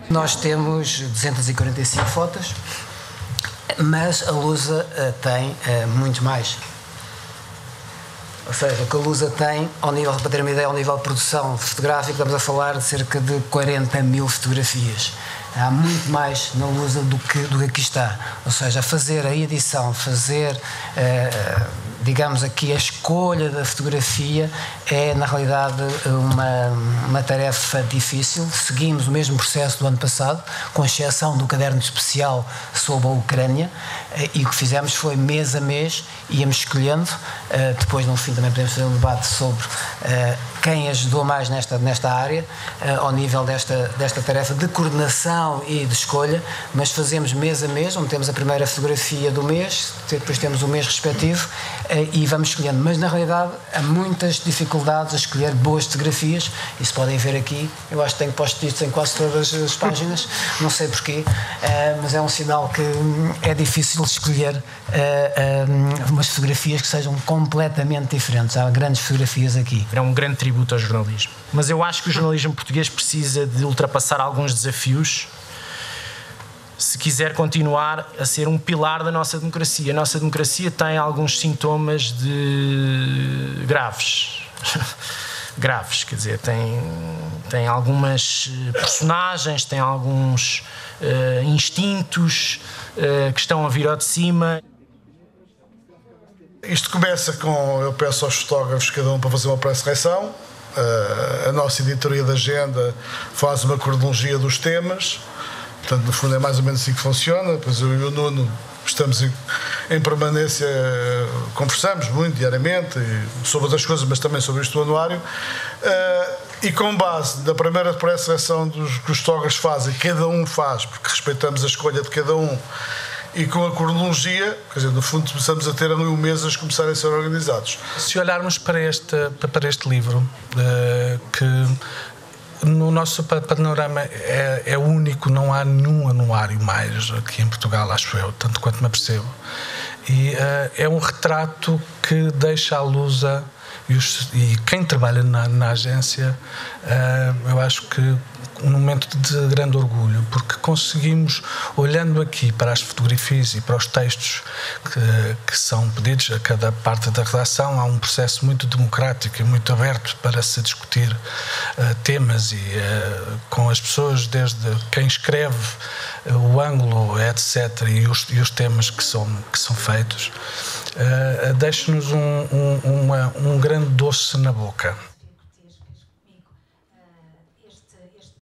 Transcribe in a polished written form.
Nós temos 245 fotos, mas a Lusa tem muito mais. Ou seja, o que a Lusa tem, ao nível, para ter uma ideia, ao nível de produção fotográfica, estamos a falar de cerca de 40 mil fotografias. Há muito mais na Lusa do que aqui está. Ou seja, fazer a edição, fazer, digamos aqui, a escolha da fotografia é, na realidade, uma tarefa difícil. Seguimos o mesmo processo do ano passado, com exceção do caderno especial sobre a Ucrânia, e o que fizemos foi, mês a mês, íamos escolhendo. Depois, no fim, também podemos fazer um debate sobre quem ajudou mais nesta área, ao nível desta tarefa de coordenação e de escolha, mas fazemos mês a mês, onde temos a primeira fotografia do mês, depois temos o mês respectivo, e vamos escolhendo. Mas, na realidade, há muitas dificuldades a escolher boas fotografias. Isso podem ver aqui. Eu acho que tenho post-its em quase todas as páginas, não sei porquê, mas é um sinal que é difícil escolher umas fotografias que sejam completamente diferentes. Há grandes fotografias aqui. É um grande tributo ao jornalismo. Mas eu acho que o jornalismo português precisa de ultrapassar alguns desafios se quiser continuar a ser um pilar da nossa democracia. A nossa democracia tem alguns sintomas graves. Graves, quer dizer, tem algumas personagens, tem alguns instintos que estão a vir ao de cima. Isto começa com, eu peço aos fotógrafos cada um para fazer uma pré-seleção. A nossa editoria da agenda faz uma cronologia dos temas. Portanto, no fundo é mais ou menos assim que funciona. Depois eu e o Nuno estamos em permanência, conversamos muito diariamente sobre outras coisas, mas também sobre este anuário. E com base na primeira pré-seleção que os fotógrafos fazem, cada um faz, porque respeitamos a escolha de cada um, e com a cronologia, quer dizer, no fundo começamos a ter ali um mês a começarem a ser organizados. Se olharmos para este livro, que no nosso panorama é único, não há nenhum anuário mais aqui em Portugal, acho eu, tanto quanto me apercebo. E é um retrato que deixa à Lusa e quem trabalha na agência, eu acho que um momento de grande orgulho, porque conseguimos, olhando aqui para as fotografias e para os textos que são pedidos a cada parte da redação, há um processo muito democrático e muito aberto para se discutir temas e com as pessoas, desde quem escreve, o ângulo, etc., e os temas que são feitos, deixa-nos um grande doce na boca.